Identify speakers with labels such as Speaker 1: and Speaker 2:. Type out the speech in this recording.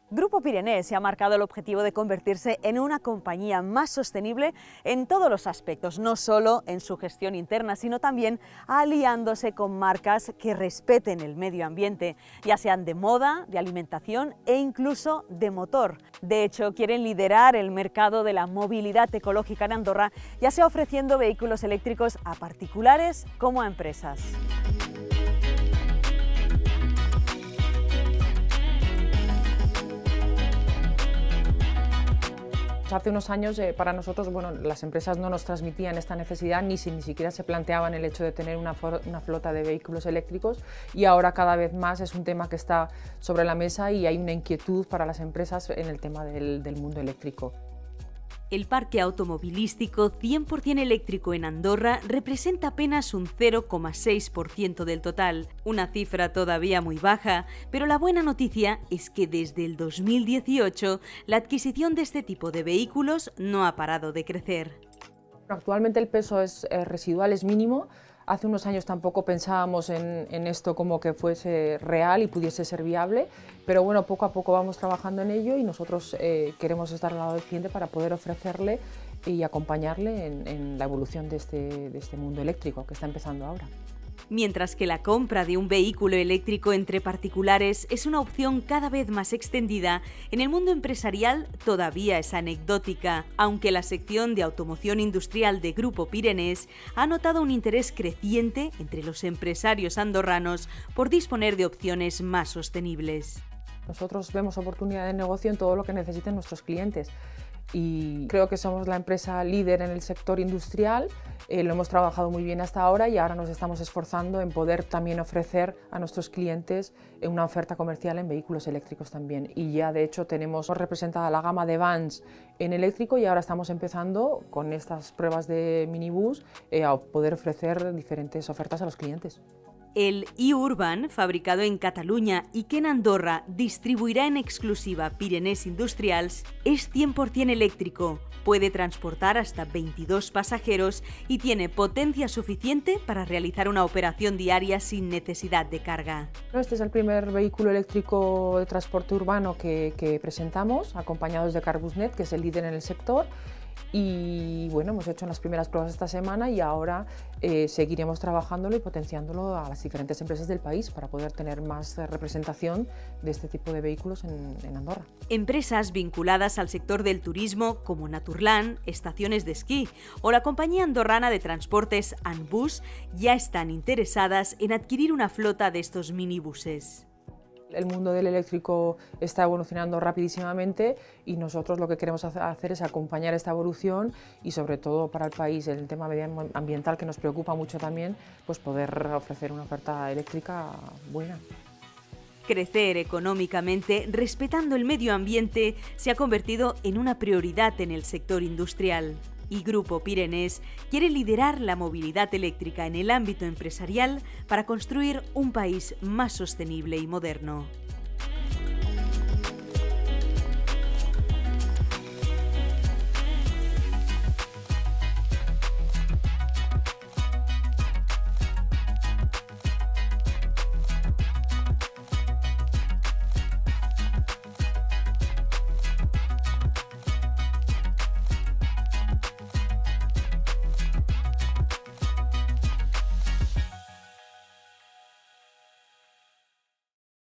Speaker 1: Grupo Pirenés se ha marcado el objetivo de convertirse en una compañía más sostenible en todos los aspectos, no solo en su gestión interna, sino también aliándose con marcas que respeten el medio ambiente, ya sean de moda, de alimentación e incluso de motor. De hecho, quieren liderar el mercado de la movilidad ecológica en Andorra, ya sea ofreciendo vehículos eléctricos a particulares como a empresas.
Speaker 2: Hace unos años para nosotros, las empresas no nos transmitían esta necesidad ni siquiera se planteaban el hecho de tener una flota de vehículos eléctricos, y ahora cada vez más es un tema que está sobre la mesa y hay una inquietud para las empresas en el tema del mundo eléctrico.
Speaker 3: El parque automovilístico 100% eléctrico en Andorra representa apenas un 0,6% del total, una cifra todavía muy baja, pero la buena noticia es que desde el 2018 la adquisición de este tipo de vehículos no ha parado de crecer.
Speaker 2: Actualmente el peso residual es mínimo. Hace unos años tampoco pensábamos en esto como que fuese real y pudiese ser viable, pero bueno, poco a poco vamos trabajando en ello y nosotros queremos estar al lado del cliente para poder ofrecerle y acompañarle en la evolución de este mundo eléctrico que está empezando ahora.
Speaker 3: Mientras que la compra de un vehículo eléctrico entre particulares es una opción cada vez más extendida, en el mundo empresarial todavía es anecdótica, aunque la sección de automoción industrial de Grupo Pirenés ha notado un interés creciente entre los empresarios andorranos por disponer de opciones más sostenibles.
Speaker 2: Nosotros vemos oportunidad de negocio en todo lo que necesiten nuestros clientes. Y creo que somos la empresa líder en el sector industrial, lo hemos trabajado muy bien hasta ahora y ahora nos estamos esforzando en poder también ofrecer a nuestros clientes una oferta comercial en vehículos eléctricos también. Y ya de hecho tenemos representada la gama de vans en eléctrico y ahora estamos empezando con estas pruebas de minibús a poder ofrecer diferentes ofertas a los clientes.
Speaker 3: El e-Urban, fabricado en Cataluña y que en Andorra distribuirá en exclusiva Pirenés Industrials, es 100% eléctrico, puede transportar hasta 22 pasajeros y tiene potencia suficiente para realizar una operación diaria sin necesidad de carga.
Speaker 2: Este es el primer vehículo eléctrico de transporte urbano que presentamos, acompañados de Carbusnet, que es el líder en el sector. Y bueno, hemos hecho las primeras pruebas esta semana y ahora seguiremos trabajándolo y potenciándolo a las diferentes empresas del país para poder tener más representación de este tipo de vehículos en Andorra.
Speaker 3: Empresas vinculadas al sector del turismo como Naturland, estaciones de esquí o la compañía andorrana de transportes Anbus ya están interesadas en adquirir una flota de estos minibuses.
Speaker 2: El mundo del eléctrico está evolucionando rapidísimamente y nosotros lo que queremos hacer es acompañar esta evolución y sobre todo para el país, el tema medioambiental que nos preocupa mucho también, pues poder ofrecer una oferta eléctrica buena.
Speaker 3: Crecer económicamente, respetando el medio ambiente, se ha convertido en una prioridad en el sector industrial. Y Grupo Pirenés quiere liderar la movilidad eléctrica en el ámbito empresarial para construir un país más sostenible y moderno.